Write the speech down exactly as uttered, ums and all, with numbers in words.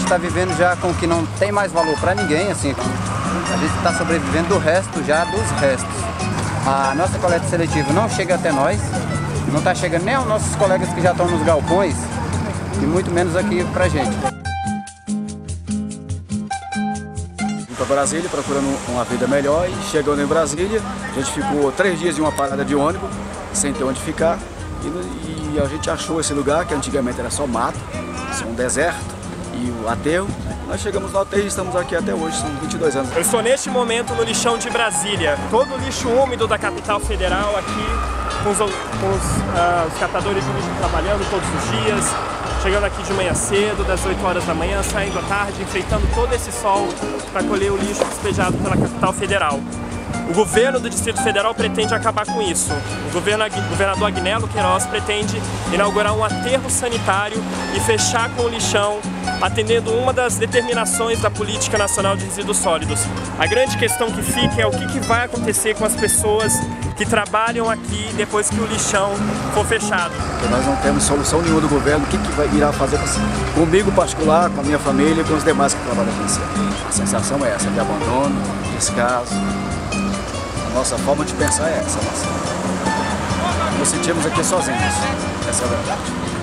está vivendo já com o que não tem mais valor para ninguém, assim. A gente está sobrevivendo do resto já dos restos. A nossa coleta seletiva não chega até nós, não está chegando nem aos nossos colegas que já estão nos galpões, e muito menos aqui pra gente. Vim para Brasília procurando uma vida melhor e chegando em Brasília, a gente ficou três dias em uma parada de ônibus, sem ter onde ficar, e, e a gente achou esse lugar, que antigamente era só mato, um deserto, e o aterro. Nós chegamos no aterro e estamos aqui até hoje, são vinte e dois anos. Eu estou neste momento no lixão de Brasília. Todo o lixo úmido da capital federal aqui, com os, com os, uh, os catadores de lixo trabalhando todos os dias, chegando aqui de manhã cedo, das oito horas da manhã, saindo à tarde, enfrentando todo esse sol para colher o lixo despejado pela capital federal. O governo do Distrito Federal pretende acabar com isso. O governo, o governador Agnello Queiroz pretende inaugurar um aterro sanitário e fechar com o lixão, atendendo uma das determinações da Política Nacional de Resíduos Sólidos. A grande questão que fica é o que, que vai acontecer com as pessoas que trabalham aqui depois que o lixão for fechado. Porque nós não temos solução nenhuma do governo, o que, que vai, irá fazer comigo particular, com a minha família e com os demais que trabalham aqui. A sensação é essa, de abandono, descaso. A nossa forma de pensar é essa. Nossa. Nos sentimos aqui sozinhos, essa é a verdade.